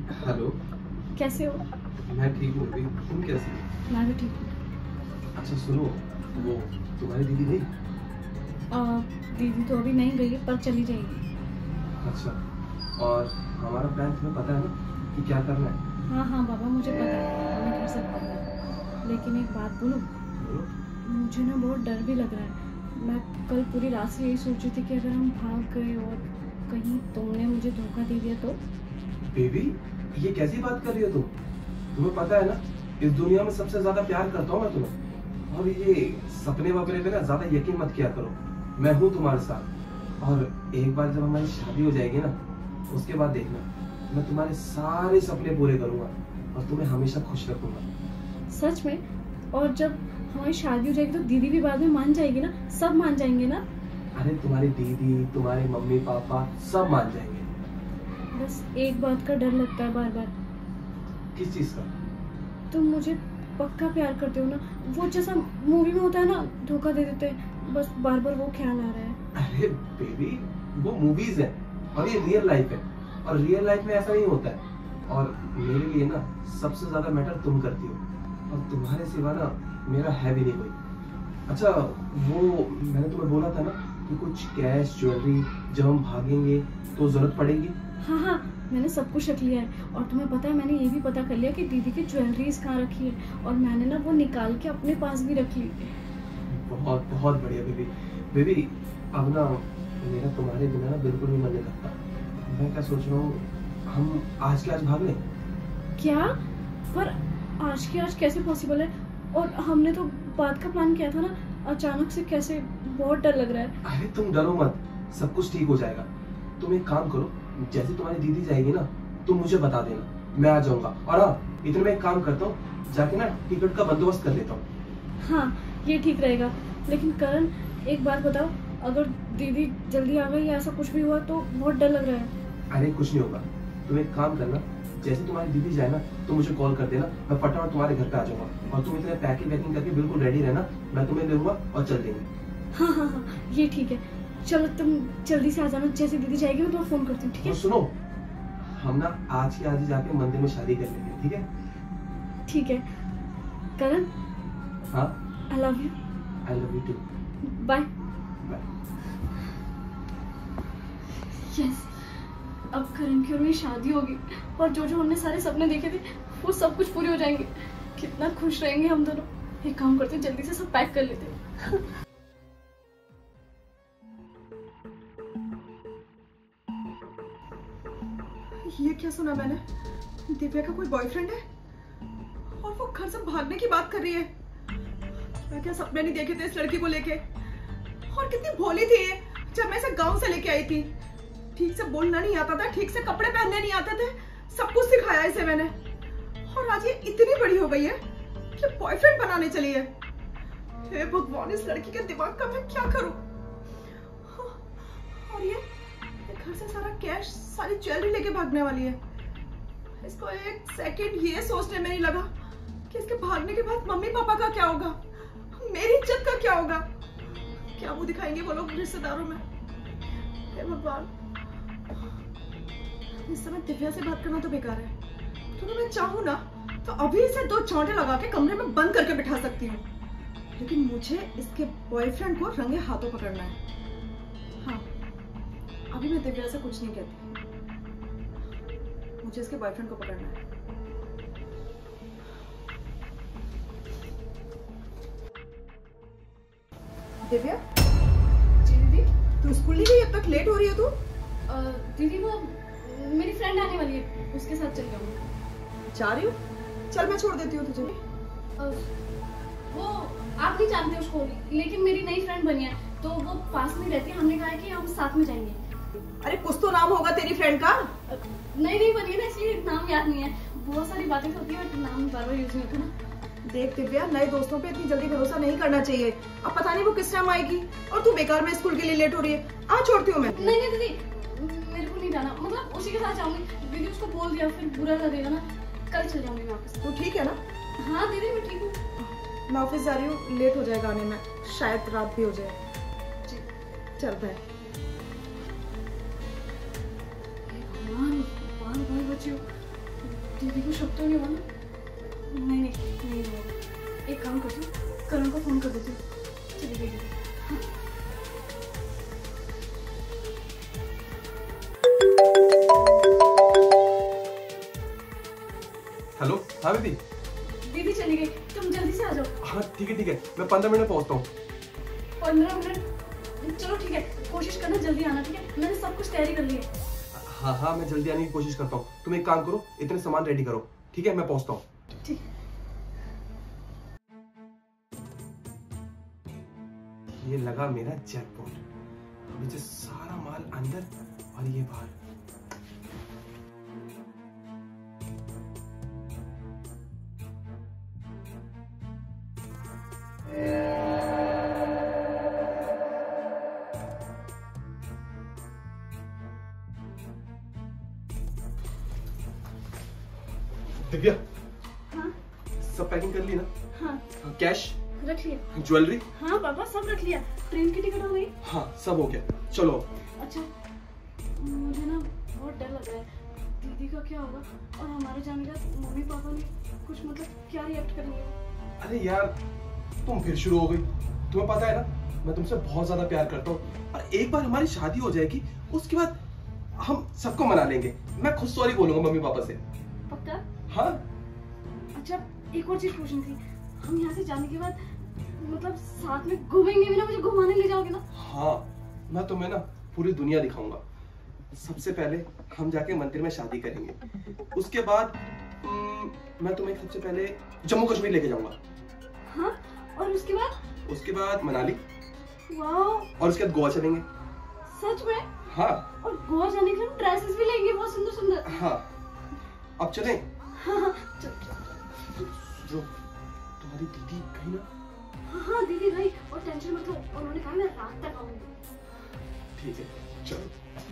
Hello. कैसे हो? मैं ठीक हूँ बेबी, तुम कैसी हो? मैं भी ठीक हूँ। अच्छा सुनो, वो तुम्हारी दीदी गई? दीदी तो अभी नहीं गई पर चली जाएगी। अच्छा, और हमारा प्लान तुम्हें पता है ना कि क्या करना है? हाँ हाँ बाबा, मुझे पता है हमें घर से भागना है। लेकिन एक बात बोलूँ, बोलो। मुझे ना बहुत डर भी लग रहा है। मैं कल पूरी रात से यही सोची थी कि अगर हम भाग गए और कहीं तुमने मुझे धोखा दे दिया तो। बेबी, ये कैसी बात कर रही हो तुम? तुम्हें पता है ना, इस दुनिया में सबसे ज्यादा प्यार करता हूँ मैं तुम्हें। और ये सपने वपने पे ना ज्यादा यकीन मत किया करो। मैं हूँ तुम्हारे साथ, और एक बार जब हमारी शादी हो जाएगी ना, उसके बाद देखना, मैं तुम्हारे सारे सपने पूरे करूंगा और तुम्हें हमेशा खुश रखूंगा। सच में? और जब हमारी शादी हो जाएगी तो दीदी भी बाद में मान जाएगी ना? सब मान जाएंगे ना? अरे तुम्हारी दीदी, तुम्हारे मम्मी पापा सब मान जाएंगे। बस एक बात का डर लगता है बार बार। किस चीज का? तुम मुझे पक्का प्यार करते हो ना? वो जैसा मूवी में होता है ना, धोखा दे देते हैं, बस बार बार वो ख्याल आ रहा है। अरे बेबी, वो मूवीज है और ये रियल लाइफ है, और रियल लाइफ में ऐसा नहीं होता है। और मेरे लिए ना सबसे ज्यादा मैटर तुम करती हो, और तुम्हारे सिवा ना मेरा है भी नहीं कोई। अच्छा, वो मैंने तुम्हें बोला था ना कि कुछ कैश ज्वेलरी जब हम भागेंगे तो जरूरत पड़ेगी। हाँ हाँ, मैंने सब कुछ रख लिया है। और तुम्हें पता है, मैंने ये भी पता कर लिया कि दीदी की ज्वेलरीज कहाँ रखी है, और मैंने ना वो निकाल के अपने पास भी रख ली। बहुत बहुत बढ़िया बेबी। बेबी, अब ना मेरा तुम्हारे बिना ना बिल्कुल भी मन नहीं करता। मैं क्या सोच रहा हूँ, हम आज के आज भाग लें। क्या? पर आज के आज कैसे पॉसिबल है? और हमने तो बात का प्लान किया था ना, अचानक से कैसे? बहुत डर लग रहा है। अरे तुम डरो मत, सब कुछ ठीक हो जाएगा। तुम एक काम करो, जैसे तुम्हारी दीदी जाएगी ना, तुम मुझे बता देना, मैं आ जाऊंगा। और हाँ, इतने में एक काम करता हूँ, जाके ना टिकट का बंदोबस्त कर लेता हूँ। हाँ, ये ठीक रहेगा। लेकिन करण, एक बात बताओ, अगर दीदी जल्दी आ गई या ऐसा कुछ भी हुआ तो बहुत डर लग रहा है। अरे कुछ नहीं होगा, तुम एक काम करना, जैसे तुम्हारी दीदी जाए ना, तुम मुझे कॉल कर देना, मैं फटाफट तुम्हारे घर पे आ जाऊंगा। और तुम इतने पैकिंग वैकिंग करके बिल्कुल रेडी रहना, मैं तुम्हें लूंगा और चल देंगे। हाँ हाँ हाँ, ये ठीक है। चलो तुम जल्दी से आ जाना, जैसे दीदी जाएगी मैं तुम्हें फोन करती हूँ, ठीक है? तो सुनो, हम ना आज के आज ही जाके मंदिर में शादी कर लेंगे, ठीक है? ठीक है। करण, हाँ, I love you. I love you too. Bye. Bye. Yes, अब करण की और मेरी शादी होगी, और जो जो हमने सारे सपने देखे थे वो सब कुछ पूरे हो जाएंगे। कितना खुश रहेंगे हम दोनों। एक काम करते हैं, जल्दी से सब पैक कर लेते हैं। ये क्या सुना मैंने? दिव्या का कोई बॉयफ्रेंड है और वो घर से भागने की बात कर रही है। क्या क्या सपने नहीं देखे थे इस लड़की को लेके। और कितनी भोली थी ये, जब मैं इसे गांव से लेके आई थी। ठीक से बोलना नहीं आता था, ठीक से कपड़े पहनने नहीं आते थे, सब कुछ सिखाया इसे मैंने। और आज ये इतनी बड़ी हो गई है कि बॉयफ्रेंड बनाने चली है। हे भगवान, इस लड़की के दिमाग का मैं क्या करूं। और ये घर से सारा कैश, सारी ज्वेलरी लेके भागने वाली है। इसको एक सेकंड ये सोचने में नहीं लगा कि इसके भागने के बाद मम्मी पापा का क्या होगा, मेरी इज्जत का क्या होगा, क्या वो दिखाएंगे वो लोग रिश्तेदारों में। हे भगवान, इस समय दिव्या से बात करना तो बेकार है। तो मैं चाहूँ ना तो अभी इसे 2 चौंटे लगा के कमरे में बंद करके बिठा सकती हूँ, लेकिन मुझे इसके बॉयफ्रेंड को रंगे हाथों पकड़ना है। हाँ, अभी मैं दिव्या से कुछ नहीं कहती, मुझे इसके बॉयफ्रेंड को पकड़ना है। दिव्या, जी दीदी। तू स्कूल नहीं गई? अब तक लेट हो रही है तू। दीदी, वो मेरी फ्रेंड आने वाली है, उसके साथ चल जाऊंगी। जा रही हूँ? चल मैं छोड़ देती हूँ तुझे। वो आप नहीं जानते उसको, लेकिन मेरी नई फ्रेंड बनी है, तो वो पास में रहती है। हमने कहा है कि हम साथ में जाएंगे। अरे कुछ तो नाम होगा तेरी फ्रेंड का। नहीं बनी है ना, इसलिए नाम याद नहीं है। बहुत सारी बातें होती है बट नाम बार बार यूज नहीं होता ना। देख दिव्या, नए दोस्तों पे इतनी जल्दी भरोसा नहीं करना चाहिए। अब पता नहीं वो किस टाइम आएगी और तू बेकार में स्कूल के लिए लेट हो रही है। आ, छोड़ती हूँ मैं। नहीं दीदी, मेरे को नहीं जाना, मतलब उसी के साथ जाऊंगी। दीदी उसको बोल दिया, फिर बुरा लगेगा ना। कल चल जाऊंगी मैं वापस। तू ठीक है ना? हाँ दीदी, मैं ठीक हूँ। मैं ऑफिस जा रही हूँ, लेट हो जाएगा आने में, शायद रात भी हो जाए। चल बाय। भाई बच्चियों, दीदी को शक तो नहीं हुआ ना? नहीं हुआ। एक काम करती हूँ, करण को फोन कर देती हूँ। चली गई दीदी। हेलो, हाँ बेबी। दीदी चली गई, तुम जल्दी से आ जाओ। हाँ ठीक है, मैं 15 मिनट में पहुंचता हूँ। 15 मिनट? चलो ठीक है, कोशिश करना जल्दी आना, ठीक है? मैंने सब कुछ तैयारी कर ली है। हाँ, मैं जल्दी आने की कोशिश करता हूँ। तुम एक काम करो, इतने सामान रेडी करो, ठीक है? मैं पहुंचता हूँ। ठीक। ये लगा मेरा जैकपॉट। अभी जो सारा माल अंदर और ये बाहर। दिव्या, हाँ सब पैकिंग कर ली ना? हाँ कैश रख लिया। ज्वेलरी? हाँ पापा सब रख लिया। ट्रेन की टिकट हो गई? हाँ सब हो गया, चलो। अच्छा, मुझे ना बहुत डर लग रहा है, दीदी का क्या होगा और हमारे जाने का मम्मी पापा ने कुछ मतलब क्या रिएक्ट करेंगे? अरे यार, तुम फिर शुरू हो गई। तुम्हें पता है ना, मैं तुमसे बहुत ज्यादा प्यार करता हूँ और एक बार हमारी शादी हो जाएगी उसके बाद हम सबको मना लेंगे। मैं खुद सॉरी बोलूंगा मम्मी पापा से। पक्का? हाँ। अच्छा, एक और चीज पूछनी थी, हम यहाँ से जाने के बाद मतलब साथ में घूमेंगे भी ना? मुझे घुमाने ले जाओगे ना? हाँ, मैं तुम्हें ना पूरी दुनिया दिखाऊंगा। सबसे पहले हम जाके मंदिर में शादी करेंगे, उसके बाद मैं तुम्हें सबसे पहले जम्मू कश्मीर लेके जाऊंगा। हाँ, और उसके बाद? उसके बाद मनाली। वाह। और उसके बाद गोवा चलेंगे। सच में? हाँ। और गोवा जाने के लिए हम ड्रेसेस भी लेंगे बहुत सुंदर सुंदर। हाँ, अब चलें? हाँ चल। जो तुम्हारी दीदी कहीं ना? हाँ दीदी गई, और टेंशन मत लो, उन्होंने कहा मैं रात तक आऊंगी। ठीक है, चलो।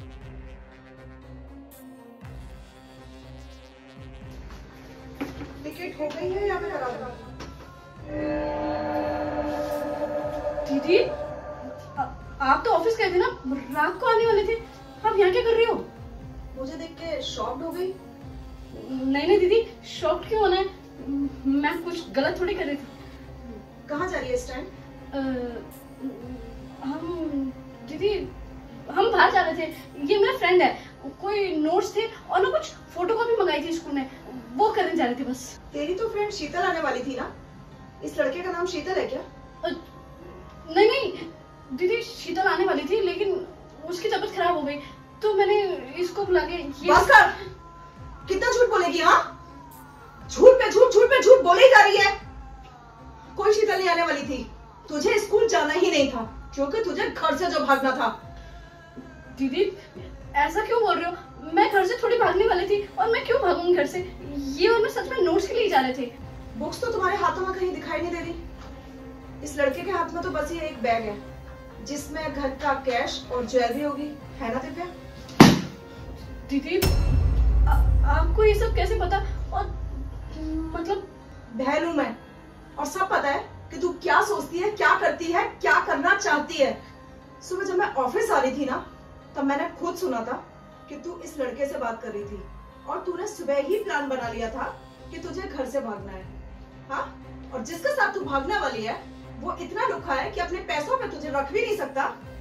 टिकट हो गई है या मैं लगा दूं? दीदी, आप तो ऑफिस गए थे ना, रात को आने वाले थे, आप यहाँ क्या कर रही हो? मुझे देख के शॉक्ड हो गई। नहीं दीदी, शॉक्ड क्यों होना है? मैं कुछ गलत थोड़ी कर रही थी। कहाँ जा रही है इस टाइम? हम दीदी, हम बाहर जा रहे थे। ये मेरा फ्रेंड है, कोई नोट्स थे और ना कुछ फोटोकॉपी मंगाई थी स्कूल में, वो करने जा रहे थे बस। तेरी तो फ्रेंड शीतल आने वाली थी ना? इस लड़के का नाम शीतल है क्या? नहीं दीदी, शीतल आने वाली थी लेकिन उसकी तबीयत खराब हो गई तो मैंने इसको बुला के बस कर! कितना झूठ बोलेगी? हाँ, झूठ पे झूठ बोली जा रही है। कोई शीतल नहीं आने वाली थी, तुझे स्कूल जाना ही नहीं था क्योंकि तुझे घर से जो भागना था। दीदी ऐसा क्यों बोल रहे हो? मैं घर से थोड़ी भागने वाली थी, और मैं क्यों भागूंगी घर से? ये और मैं सच में नोट्स के लिए जा रहे थे। बुक्स तो तुम्हारे हाथों में कहीं दिखाई नहीं दे रही। इस लड़के के हाथ में तो बस ये एक बैग है जिसमें घर का कैश और ज्वेलरी होगी, है ना दिव्या? दीदी आपको ये सब कैसे पता? और मतलब बहन हूं मैं, और सब पता है कि तू क्या सोचती है, क्या करती है, क्या करना चाहती है। सुबह जब मैं ऑफिस आ रही थी ना, तब मैंने खुद सुना था कि तू इस लड़के से बात कर रही थी और तूने सुबह ही प्लान बना लिया था कि तुझे घर से भागना है। हाँ, और जिसके साथ तू भागने वाली है वो इतना लुखा है कि अपने पैसों पे तुझे रख भी नहीं सकता।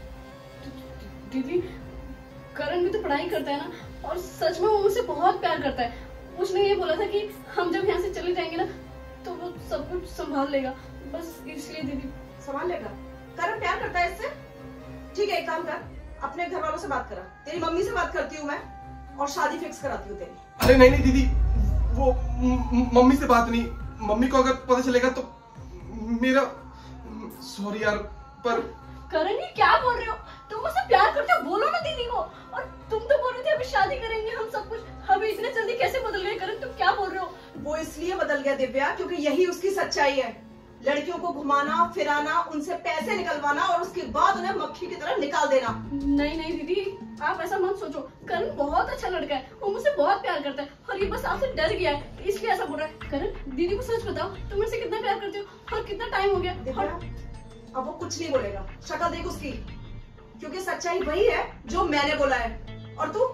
दीदी, करण भी तो पढ़ाई करता है ना, और सच में वो मुझसे बहुत प्यार करता है। उसने ये बोला था कि हम जब यहाँ से चले जाएंगे ना तो वो सब कुछ संभाल लेगा, बस इसलिए। दीदी संभाल लेगा? करण प्यार करता है इससे? ठीक है, एक काम कर, अपने घर वालों से बात करा। तेरी मम्मी से बात करती हूँ मैं और शादी फिक्स कराती हूँ तेरी। अरे नहीं दीदी, वो मम्मी से बात नहीं। मम्मी को अगर पता चलेगा तो मेरा, सॉरी यार, पर करण ये क्या बोल रहे हो? तुम मुझसे प्यार करते हो, बोलो ना दीदी को। और तुम तो बोल रहे थे अभी शादी करेंगे हम, सब कुछ। अभी इतने जल्दी कैसे बदल गए करण? तुम क्या बोल रहे हो? वो इसलिए बदल गया दिव्या क्योंकि यही उसकी सच्चाई है। लड़कियों को घुमाना फिराना, उनसे पैसे निकलवाना और उसके बाद उन्हें मक्खी की तरह निकाल देना। नहीं दीदी, आप ऐसा मत सोचो। करण बहुत अच्छा लड़का है, वो मुझसे बहुत प्यार करता है और ये बस आपसे डर गया है इसलिए ऐसा बोल रहा है। करण, दीदी को सच बताओ, तुम मुझसे कितना प्यार करते हो और कितना टाइम हो गया? और अब वो कुछ नहीं बोलेगा, शक्ल देख उसकी, क्योंकि सच्चाई वही है जो मैंने बोला है। और तू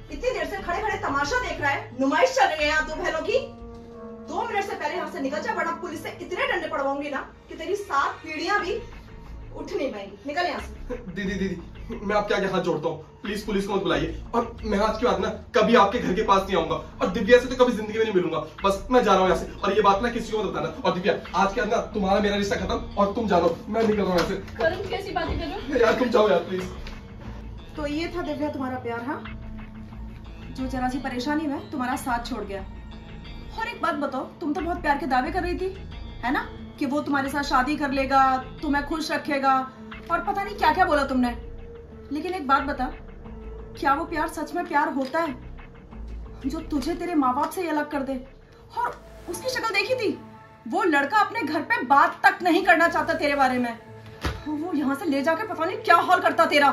इतनी देर से खड़े खड़े तमाशा देख रहा है? नुमाइश चल रही है यहाँ दो बहनों की। 2 मिनट से पहले यहाँ से निकल जा, वरना पुलिस से इतने डंडे पड़वाऊंगी ना कि तेरी 7 पीढ़ियां भी उठ नहीं पाएंगी। निकल यहाँ से। दीदी मैं आपके आगे हाथ जोड़ता हूँ, प्लीज पुलिस को मत बुलाइए। और मैं आज के बाद ना कभी आपके घर के पास नहीं आऊंगा, और दिव्या से तो कभी जिंदगी में नहीं मिलूंगा। बस मैं जा रहा हूँ यहाँ से, और ये बात ना किसी को मत बताना। और दिव्या, आज के बाद ना तुम्हारा मेरा रिश्ता खत्म, और तुम जानो, मैं निकल रहा हूँ यहाँ से। करण कैसी बातें कर रहे हो यार तुम जाओ यार प्लीज। तो ये था दिव्या तुम्हारा प्यार, हाँ? जो जरा सी परेशानी में तुम्हारा साथ छोड़ गया। और एक बात बताओ, तुम तो बहुत प्यार के दावे कर रही थी, है ना, कि वो तुम्हारे साथ शादी कर लेगा, तुम्हें खुश रखेगा, और पता नहीं क्या क्या बोला तुमने। लेकिन एक बात बता, क्या वो प्यार सच में प्यार होता है जो तुझे तेरे माँ बाप से अलग कर दे? और उसकी शक्ल देखी थी, वो लड़का अपने घर पे बात तक नहीं करना चाहता तेरे बारे में। वो यहाँ से ले जाके पता नहीं क्या हाल करता तेरा।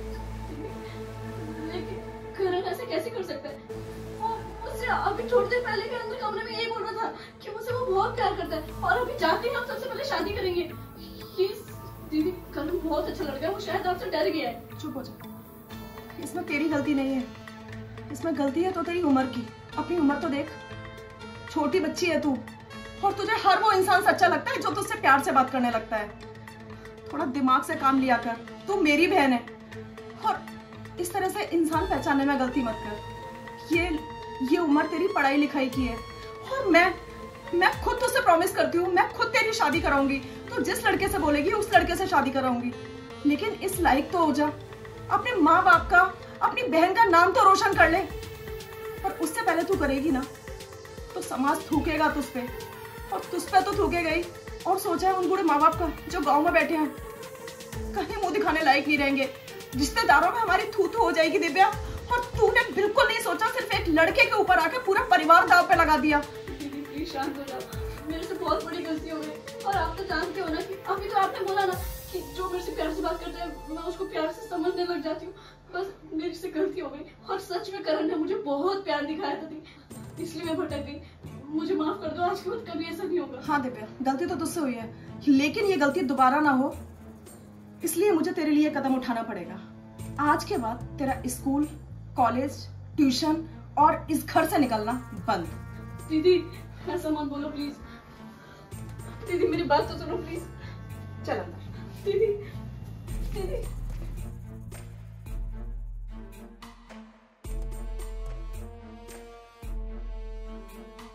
लेकिन करण ऐसे कैसे कर सकता है? वो मुझसे अभी थोड़ी देर पहले के अंदर कमरे में यही बोल रहा था कि मुझसे वो बहुत प्यार करता है, और अभी जाके हम सबसे पहले शादी करेंगे। प्लीज दीदी, करण बहुत अच्छा लड़का है, वो शायद आपसे डर गया है। चुप हो जा, इसमें तेरी गलती नहीं है, इसमें गलती है तो तेरी उम्र की। अपनी उम्र तो देख, छोटी बच्ची है तू, और तुझे हर वो इंसान सच्चा लगता है जो तुझसे प्यार से बात करने लगता है। थोड़ा दिमाग से काम लिया कर, तू मेरी बहन है, और इस तरह से इंसान पहचानने में गलती मत कर। ये उम्र तेरी पढ़ाई लिखाई की है, और मैं खुद तुझसे प्रॉमिस करती हूँ, मैं खुद तेरी शादी कराऊंगी। तो जिस लड़के से बोलेगी उस लड़के से शादी कराऊंगी। लेकिन इस लायक तो हो जा, अपने माँ बाप का, अपनी बहन का नाम तो रोशन कर ले। पर उससे पहले तू करेगी ना तो समाज थूकेगा तुझ पे, और तुझ पे तो थूकेगा ही। और सोचा है उन बूढ़े माँ बाप का जो गाँव में बैठे हैं, कहीं मुंह दिखाने लायक नहीं रहेंगे। रिश्तेदारों में हमारी थू हो जाएगी दिव्या। और तूने बिल्कुल नहीं सोचा, सिर्फ एक लड़के के ऊपर आके पूरा परिवार दांव पे लगा दिया। दीदी प्लीज शांत हो जाओ, मेरे से बहुत बड़ी गलती हो गई। और आप तो जानते हो ना कि अभी तो आपने बोला ना कि जो मेरे से प्यार से बात करता है मैं उसको प्यार से समझने लग जाती हूँ। बस मेरे से गलती हो गई, और सच में करण ने मुझे बहुत प्यार दिखाया था, इसलिए मैं भटक गई। मुझे माफ कर दो, आज के बाद कभी ऐसा नहीं होगा। हाँ दिव्या, गलती तो तुझसे हुई है, लेकिन ये गलती दोबारा ना हो, इसलिए मुझे तेरे लिए कदम उठाना पड़ेगा। आज के बाद तेरा स्कूल, कॉलेज, ट्यूशन और इस घर से निकलना बंद। दीदी ऐसा मत बोलो प्लीज। दीदी मेरी बात तो सुनो प्लीज। चल अंदर। दीदी दीदी